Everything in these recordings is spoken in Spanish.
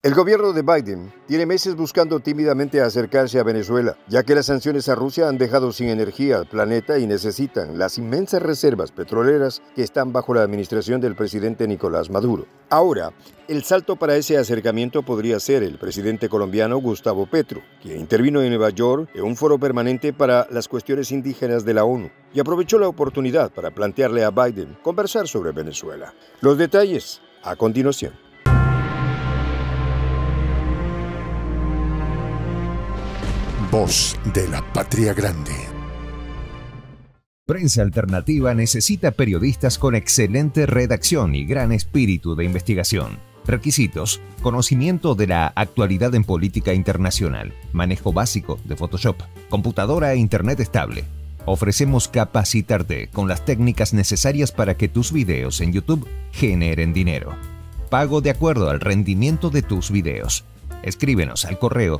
El gobierno de Biden tiene meses buscando tímidamente acercarse a Venezuela, ya que las sanciones a Rusia han dejado sin energía al planeta y necesitan las inmensas reservas petroleras que están bajo la administración del presidente Nicolás Maduro. Ahora, el salto para ese acercamiento podría ser el presidente colombiano Gustavo Petro, quien intervino en Nueva York en un foro permanente para las cuestiones indígenas de la ONU y aprovechó la oportunidad para plantearle a Biden conversar sobre Venezuela. Los detalles a continuación. Voz de la Patria Grande. Prensa Alternativa necesita periodistas con excelente redacción y gran espíritu de investigación. Requisitos: conocimiento de la actualidad en política internacional, manejo básico de Photoshop, computadora e internet estable. Ofrecemos capacitarte con las técnicas necesarias para que tus videos en YouTube generen dinero. Pago de acuerdo al rendimiento de tus videos. Escríbenos al correo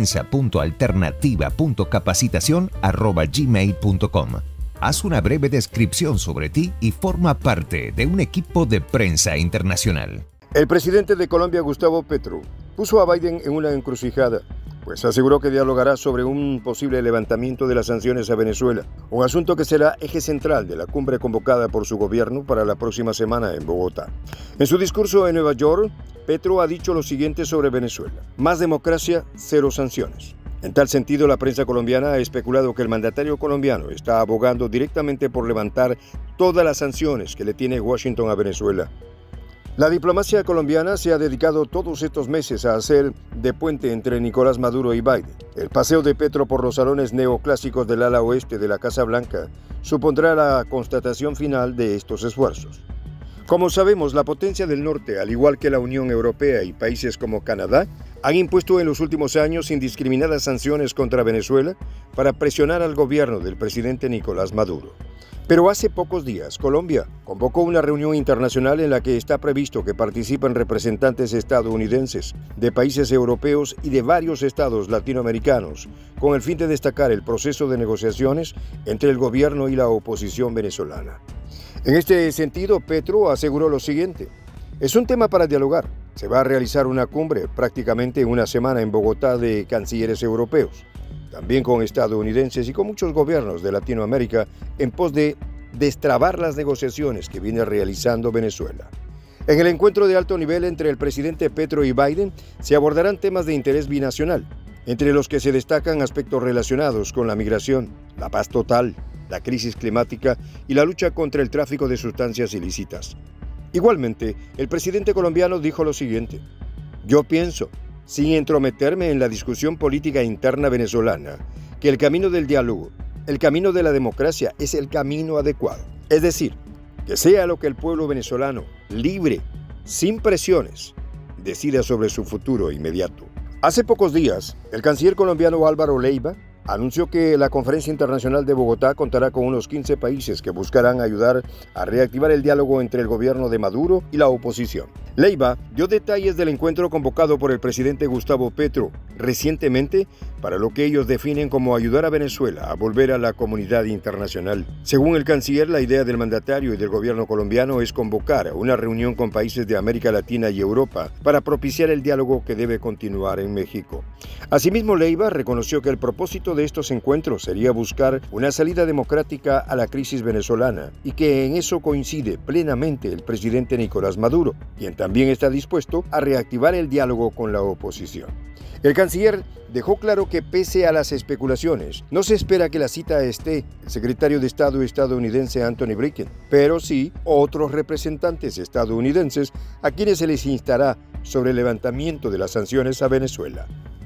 prensa.alternativa.capacitación@gmail.com. Haz una breve descripción sobre ti y forma parte de un equipo de prensa internacional. El presidente de Colombia, Gustavo Petro, puso a Biden en una encrucijada, pues aseguró que dialogará sobre un posible levantamiento de las sanciones a Venezuela, un asunto que será eje central de la cumbre convocada por su gobierno para la próxima semana en Bogotá. En su discurso en Nueva York, Petro ha dicho lo siguiente sobre Venezuela: más democracia, cero sanciones. En tal sentido, la prensa colombiana ha especulado que el mandatario colombiano está abogando directamente por levantar todas las sanciones que le tiene Washington a Venezuela. La diplomacia colombiana se ha dedicado todos estos meses a hacer de puente entre Nicolás Maduro y Biden. El paseo de Petro por los salones neoclásicos del ala oeste de la Casa Blanca supondrá la constatación final de estos esfuerzos. Como sabemos, la potencia del norte, al igual que la Unión Europea y países como Canadá, han impuesto en los últimos años indiscriminadas sanciones contra Venezuela para presionar al gobierno del presidente Nicolás Maduro. Pero hace pocos días, Colombia convocó una reunión internacional en la que está previsto que participen representantes estadounidenses, de países europeos y de varios estados latinoamericanos, con el fin de destacar el proceso de negociaciones entre el gobierno y la oposición venezolana. En este sentido, Petro aseguró lo siguiente: es un tema para dialogar. Se va a realizar una cumbre prácticamente en una semana en Bogotá de cancilleres europeos, también con estadounidenses y con muchos gobiernos de Latinoamérica, en pos de destrabar las negociaciones que viene realizando Venezuela. En el encuentro de alto nivel entre el presidente Petro y Biden se abordarán temas de interés binacional, entre los que se destacan aspectos relacionados con la migración, la paz total, la crisis climática y la lucha contra el tráfico de sustancias ilícitas. Igualmente, el presidente colombiano dijo lo siguiente: yo pienso, sin entrometerme en la discusión política interna venezolana, que el camino del diálogo, el camino de la democracia es el camino adecuado. Es decir, que sea lo que el pueblo venezolano, libre, sin presiones, decida sobre su futuro inmediato. Hace pocos días, el canciller colombiano Álvaro Leiva anunció que la Conferencia Internacional de Bogotá contará con unos 15 países que buscarán ayudar a reactivar el diálogo entre el gobierno de Maduro y la oposición. Leiva dio detalles del encuentro convocado por el presidente Gustavo Petro recientemente para lo que ellos definen como ayudar a Venezuela a volver a la comunidad internacional. Según el canciller, la idea del mandatario y del gobierno colombiano es convocar a una reunión con países de América Latina y Europa para propiciar el diálogo que debe continuar en México. Asimismo, Leiva reconoció que el propósito de estos encuentros sería buscar una salida democrática a la crisis venezolana y que en eso coincide plenamente el presidente Nicolás Maduro, quien también está dispuesto a reactivar el diálogo con la oposición. El canciller dejó claro que pese a las especulaciones, no se espera que la cita esté el secretario de Estado estadounidense Antony Blinken, pero sí otros representantes estadounidenses a quienes se les instará sobre el levantamiento de las sanciones a Venezuela.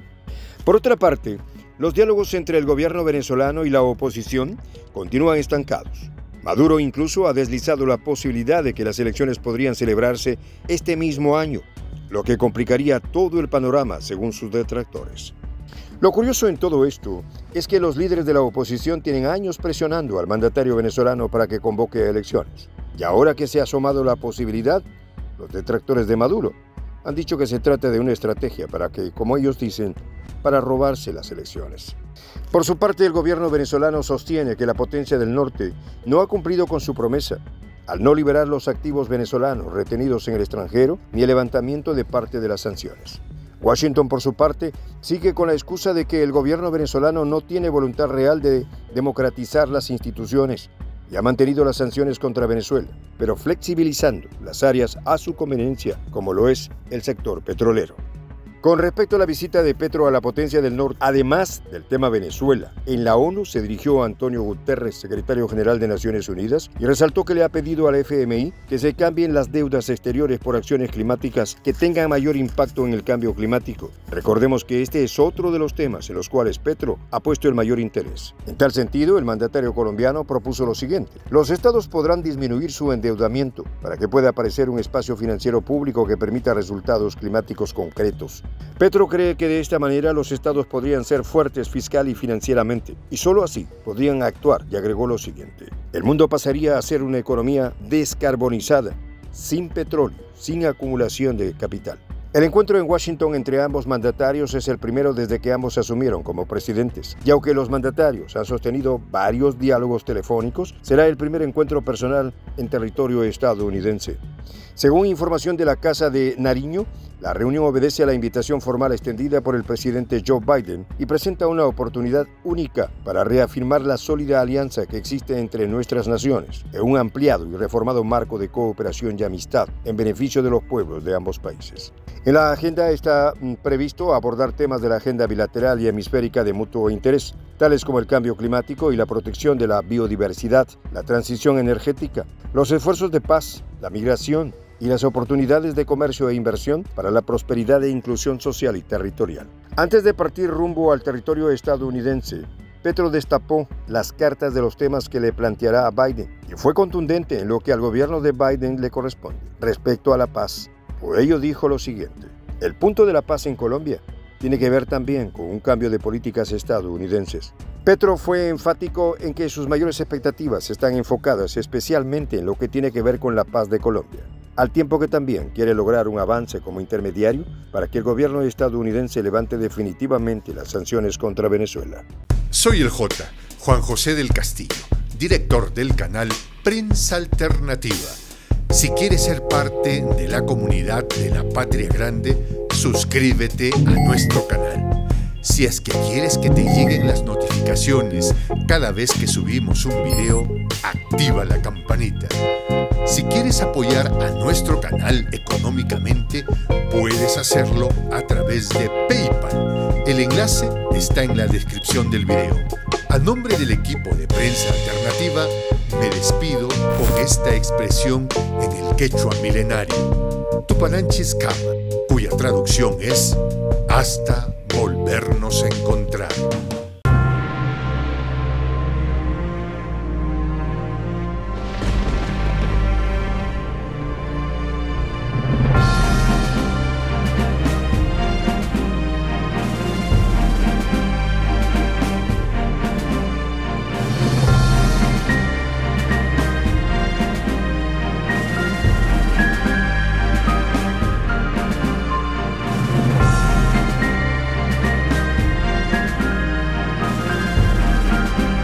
Por otra parte, los diálogos entre el gobierno venezolano y la oposición continúan estancados. Maduro incluso ha deslizado la posibilidad de que las elecciones podrían celebrarse este mismo año, lo que complicaría todo el panorama según sus detractores. Lo curioso en todo esto es que los líderes de la oposición tienen años presionando al mandatario venezolano para que convoque elecciones. Y ahora que se ha asomado la posibilidad, los detractores de Maduro han dicho que se trata de una estrategia para que, como ellos dicen, para robarse las elecciones. Por su parte, el gobierno venezolano sostiene que la potencia del norte no ha cumplido con su promesa al no liberar los activos venezolanos retenidos en el extranjero ni el levantamiento de parte de las sanciones. Washington, por su parte, sigue con la excusa de que el gobierno venezolano no tiene voluntad real de democratizar las instituciones y ha mantenido las sanciones contra Venezuela, pero flexibilizando las áreas a su conveniencia, como lo es el sector petrolero. Con respecto a la visita de Petro a la potencia del norte, además del tema Venezuela, en la ONU se dirigió a Antonio Guterres, secretario general de Naciones Unidas, y resaltó que le ha pedido al FMI que se cambien las deudas exteriores por acciones climáticas que tengan mayor impacto en el cambio climático. Recordemos que este es otro de los temas en los cuales Petro ha puesto el mayor interés. En tal sentido, el mandatario colombiano propuso lo siguiente: los estados podrán disminuir su endeudamiento para que pueda aparecer un espacio financiero público que permita resultados climáticos concretos. Petro cree que de esta manera los estados podrían ser fuertes fiscal y financieramente, y solo así podrían actuar, y agregó lo siguiente: el mundo pasaría a ser una economía descarbonizada, sin petróleo, sin acumulación de capital. El encuentro en Washington entre ambos mandatarios es el primero desde que ambos asumieron como presidentes, y aunque los mandatarios han sostenido varios diálogos telefónicos, será el primer encuentro personal en territorio estadounidense. Según información de la Casa de Nariño, la reunión obedece a la invitación formal extendida por el presidente Joe Biden y presenta una oportunidad única para reafirmar la sólida alianza que existe entre nuestras naciones en un ampliado y reformado marco de cooperación y amistad en beneficio de los pueblos de ambos países. En la agenda está previsto abordar temas de la agenda bilateral y hemisférica de mutuo interés, tales como el cambio climático y la protección de la biodiversidad, la transición energética, los esfuerzos de paz, la migración y las oportunidades de comercio e inversión para la prosperidad e inclusión social y territorial. Antes de partir rumbo al territorio estadounidense, Petro destapó las cartas de los temas que le planteará a Biden y fue contundente en lo que al gobierno de Biden le corresponde respecto a la paz. Por ello dijo lo siguiente: el punto de la paz en Colombia tiene que ver también con un cambio de políticas estadounidenses. Petro fue enfático en que sus mayores expectativas están enfocadas especialmente en lo que tiene que ver con la paz de Colombia, al tiempo que también quiere lograr un avance como intermediario para que el gobierno estadounidense levante definitivamente las sanciones contra Venezuela. Soy el J, Juan José del Castillo, director del canal Prensa Alternativa. Si quieres ser parte de la comunidad de la Patria Grande, suscríbete a nuestro canal. Si es que quieres que te lleguen las notificaciones cada vez que subimos un video, activa la campanita. Si quieres apoyar a nuestro canal económicamente, puedes hacerlo a través de PayPal. El enlace está en la descripción del video. A nombre del equipo de Prensa Alternativa, me despido con esta expresión en el quechua milenario, Tupananchis Kama, cuya traducción es hasta volvernos a encontrar.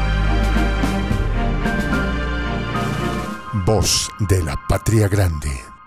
Voz de la Patria Grande.